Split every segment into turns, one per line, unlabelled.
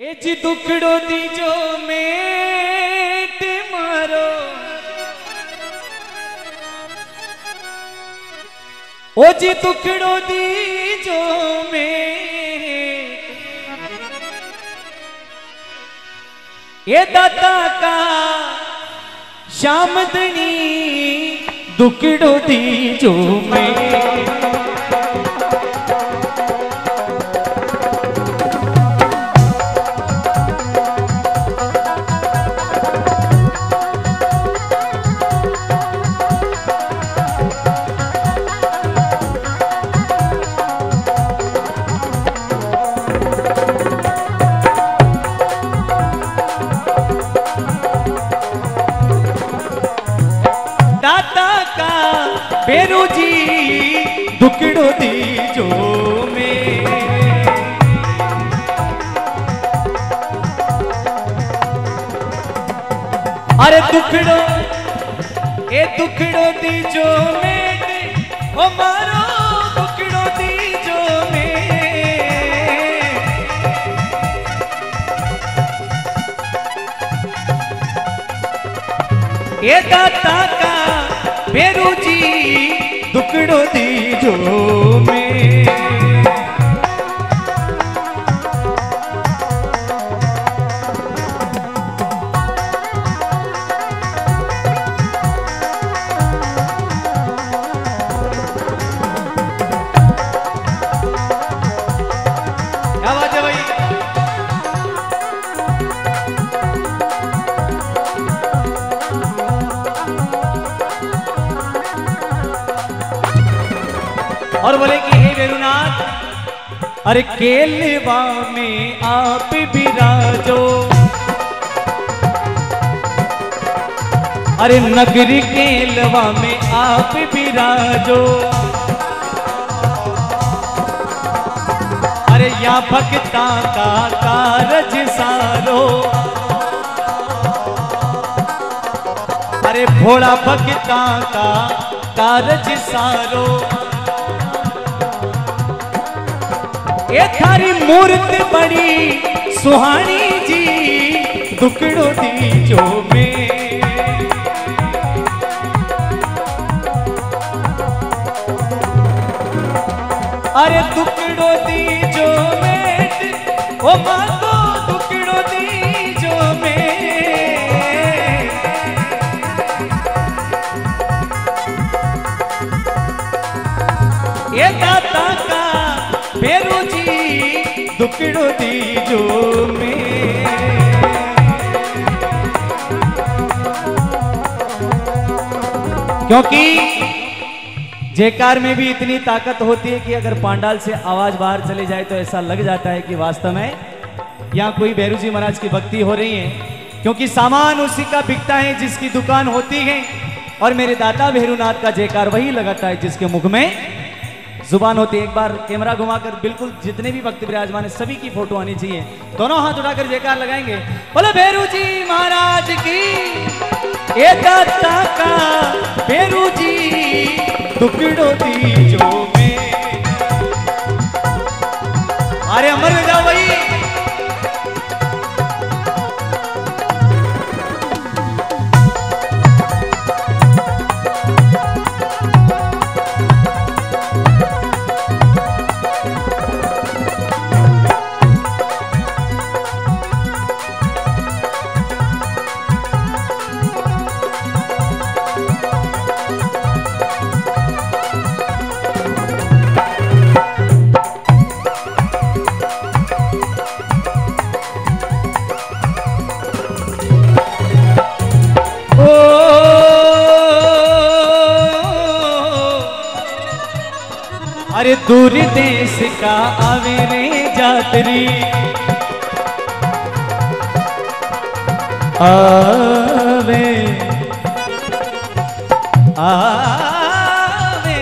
ए जी दुखड़ो दीजो मेट मारो ओ जी दुखड़ो दीजो मेट ये दाता का शामदनी दुखड़ो दीजो मेट बेरू जी दुखड़ो दीजो में अरे दुखड़ो ए दुखड़ो दीजो में ओ मारो दुखड़ो दीजो में ए दाता का बेरू जी दुखड़ो दीजो में क्या बात है भाई। और बोले कि हे बेरुनाथ अरे केलवा में आप बिराजो अरे नगरी केलवा में आप बिराजो अरे या भक्ता का कारज सारो अरे भोला भक्ता का कारज सारो ये थारी मूर्ति बड़ी सुहानी जी दुखड़ो दीजो में अरे दुखड़ो दीजो में ओ मांगो दुखड़ो दीजो में ये दाता का बेरू जी दुखड़ो दीजो में क्योंकि जयकार में भी इतनी ताकत होती है कि अगर पांडाल से आवाज बाहर चली जाए तो ऐसा लग जाता है कि वास्तव में यहाँ कोई भैरू जी महाराज की भक्ति हो रही है क्योंकि सामान उसी का बिकता है जिसकी दुकान होती है और मेरे दाता भैरूनाथ का जयकार वही लगाता है जिसके मुख में जुबान होती है। एक बार कैमरा घुमाकर बिल्कुल जितने भी भक्त विराजमान है सभी की फोटो आनी चाहिए। दोनों हाथ उठाकर जयकार लगाएंगे। बोले भैरू जी महाराज की ये दाता का भैरू जी दुखड़ो दीजो में अरे अमर में जाओ भाई। अरे दूर देश का आवे रे जातरी आवे आवे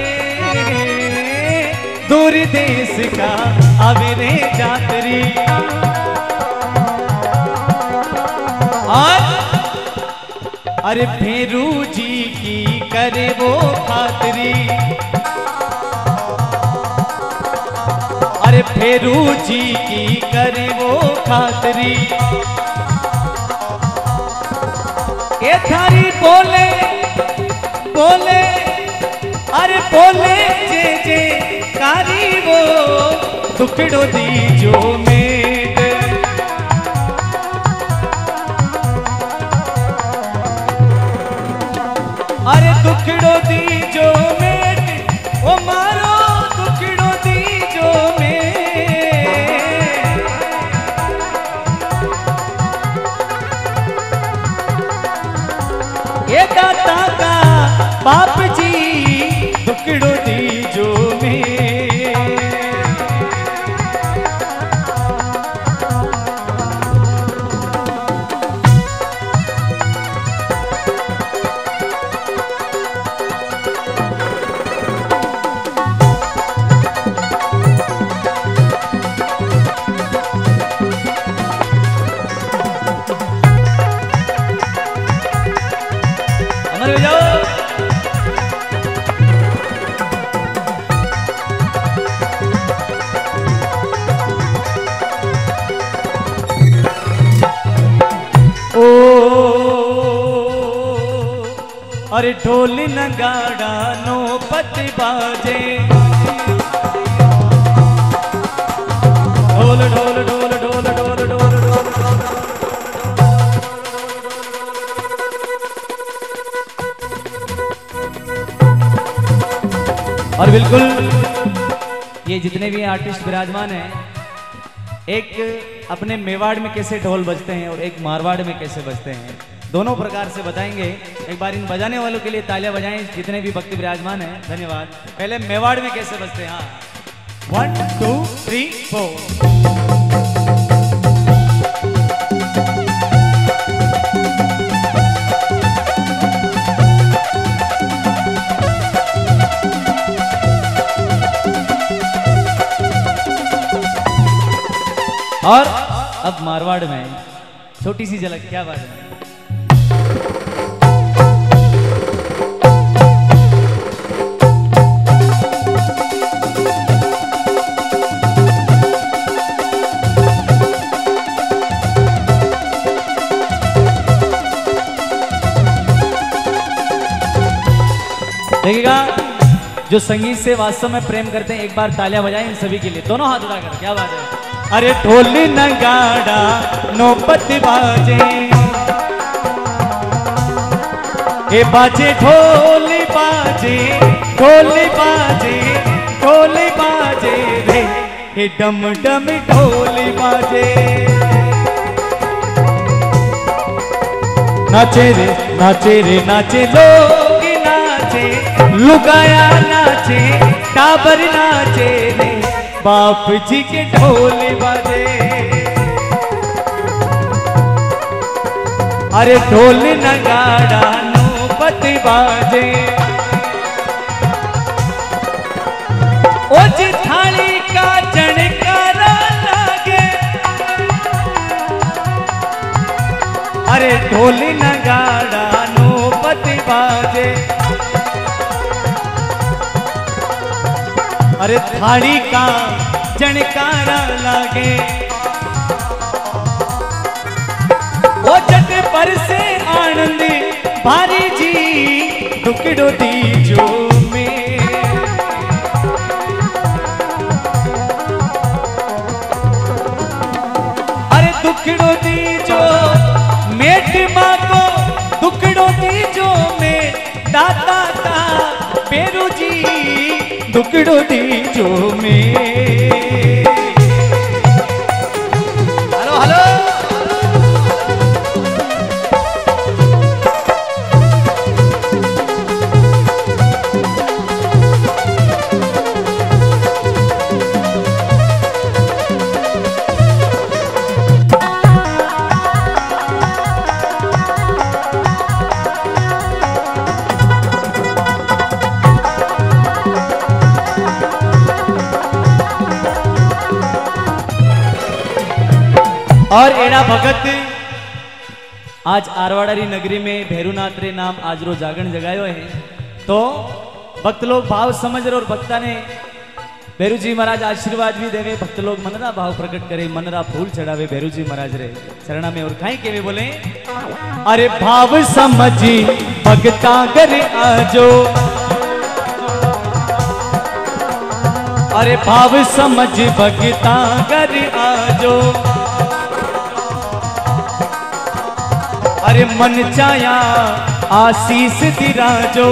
दूर देश का आवे रे जातरी और अरे भैरू जी की करे वो खातरी अरे भेरू जी की करे वो खातरी। ये थारी बोले बोले अरे बोले जे जे कारी वो दुखड़ो दीजो मेट। अरे दुखड़ो दीजो मेट ओ मारो दुखड़ो दीजो मेट। ये दाता का बाप जी दुखड़ो दीजो मेट। अरे ढोल नगाड़ा नो पति बाजे। ढोल ढोल ढोल ढोल ढोल ढोल ढोल। और बिल्कुल ये जितने भी आर्टिस्ट विराजमान हैं, एक अपने मेवाड़ में कैसे ढोल बजते हैं और एक मारवाड़ में कैसे बजते हैं, दोनों प्रकार से बताएंगे। एक बार इन बजाने वालों के लिए तालियां बजाएं जितने भी भक्ति विराजमान हैं। धन्यवाद। पहले मेवाड़ में कैसे बजते हैं। हाँ 1 2 3 4। और अब मारवाड़ में छोटी सी झलक, क्या बात है। देखिएगा जो संगीत से वास्तव में प्रेम करते हैं, एक बार तालियां बजाएं इन सभी के लिए, दोनों हाथ उठाकर। क्या बात है। अरे ढोल नगाड़ा नौपत बाजे। ए बाजे ढोल बाजे ढोल बाजे ढोल बाजे रे। ए डम डम ढोल बाजे। नाचे रे नाचे रे नाचे लोग नाचे, लुगाया नाचे टाबर नाचे रे। बाप जी के ढोल बाजे। अरे ढोल नगाड़ा नौबत बाजे। ओ जी थाली का चणकारा लागे। अरे ढोल नगाड़ा नौबत बाजे। अरे थाली का जनकारा लागे। ओ जट पर से आनंद भारी जी दुखड़ो दीजो में। अरे दुखड़ो दीजो मेट माँ को दुखड़ो दीजो में। दाता का पेरू जी दुखड़ो दीजो में। Hello hello. और एड़ा भगत आज आरवाड़ारी नगरी में भैरूनाथ रे नाम आज रो जागरण जगायो है। तो भक्त लोग भाव समझ रहे और भक्ता ने भैरू जी महाराज आशीर्वाद भी देवे, भक्त लोग मनरा भाव प्रकट करे, मनरा फूल चढ़ावे भैरू जी महाराज रे चरणा में। और कहीं के बोले, अरे भाव समझी भगता करे आजो, अरे भाव समझ भगता करे आजो, अरे मन चाया आशीष दिराजो,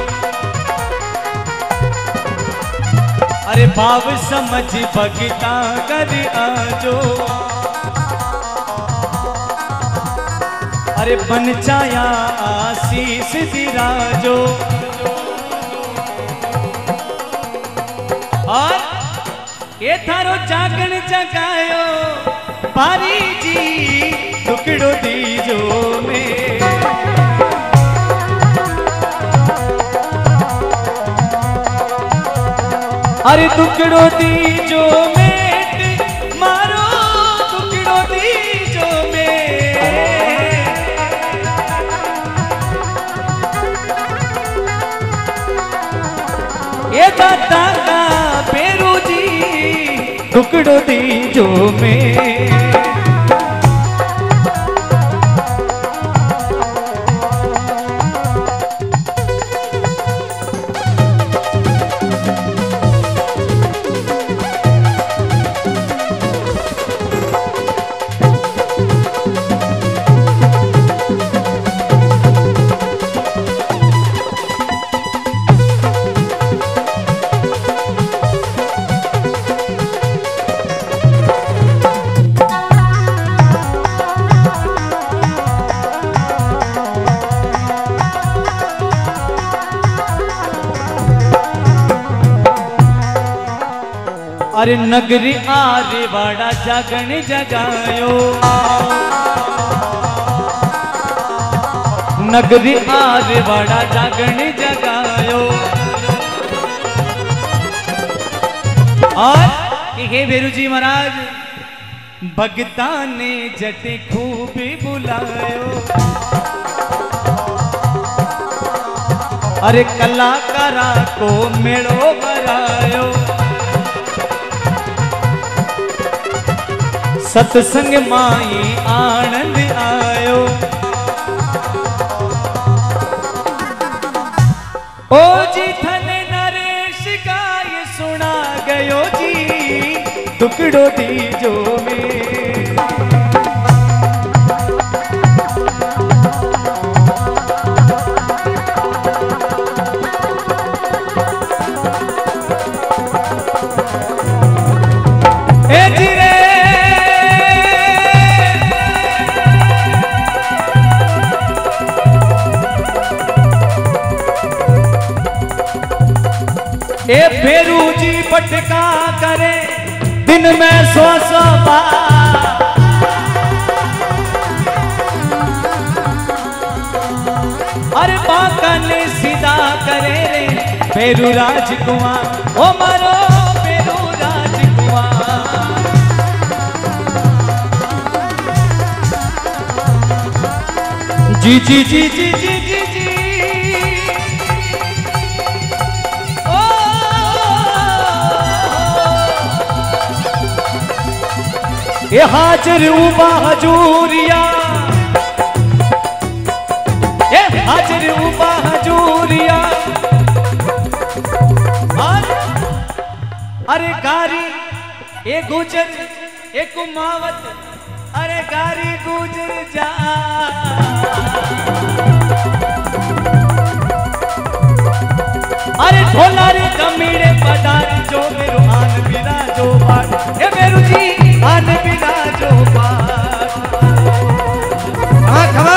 अरे भाव समझ भगता कर आजो, अरे बन चाया आशीष दिराजो। और ये थारो जागण जगायो पारी जी टुकड़ो दीजो में, अरे टुकड़ो दीजो मेट मारो टुकड़ो दीजो में, ये दाता का भैरू जी टुकड़ो दीजो में। अरे नगरी आरे वाड़ा जागण जगायो, नगरी आरे वाड़ा जागण जगायो। और हे भैरू जी महाराज भगता ने जटे खूब बुलायो, अरे कलाकारा को मेड़ो भरायो, सत्संग माई आनंद आयो। ओ जी थने नरेश का ये सुना गयो जी टुकड़ो दीजो में, ए जी रे ए भैरू जी पटका करे दिन में 100 बार, अरे बाका ने सीधा करे रे भैरू राजकुमार, ओ मारो भैरू राजकुमार। जी जी जी जी जी जी जी ये हाजिर उबा हजूरिया, ये हाजिर उबा हजूरिया। अरे गारी ये गुजर ये कुमावत, अरे गारी गुजर जा, अरे ढोला रे कमीड़े पधारी जो मेरो आन बिना जो पाठ, ए भैरू जी आन बिना जो पाठ। हाँ खबा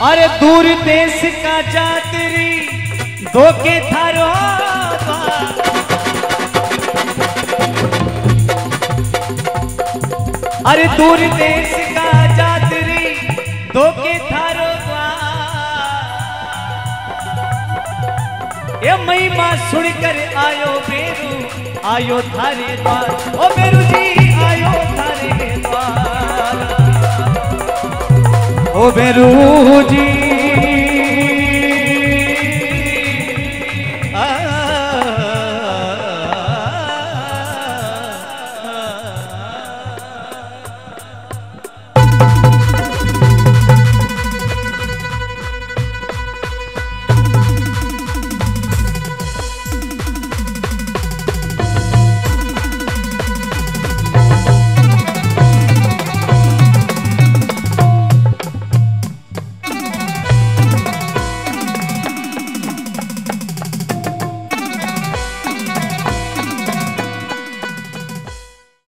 अरे दूर देश का जातरी धोके थारो अरे दूर देश का जातरी धोके थारो ये महिमा सुनकर आयो बेरू आयो थारे द्वार ओ बेरू जी आयो थारे द्वार ओ बेरू जी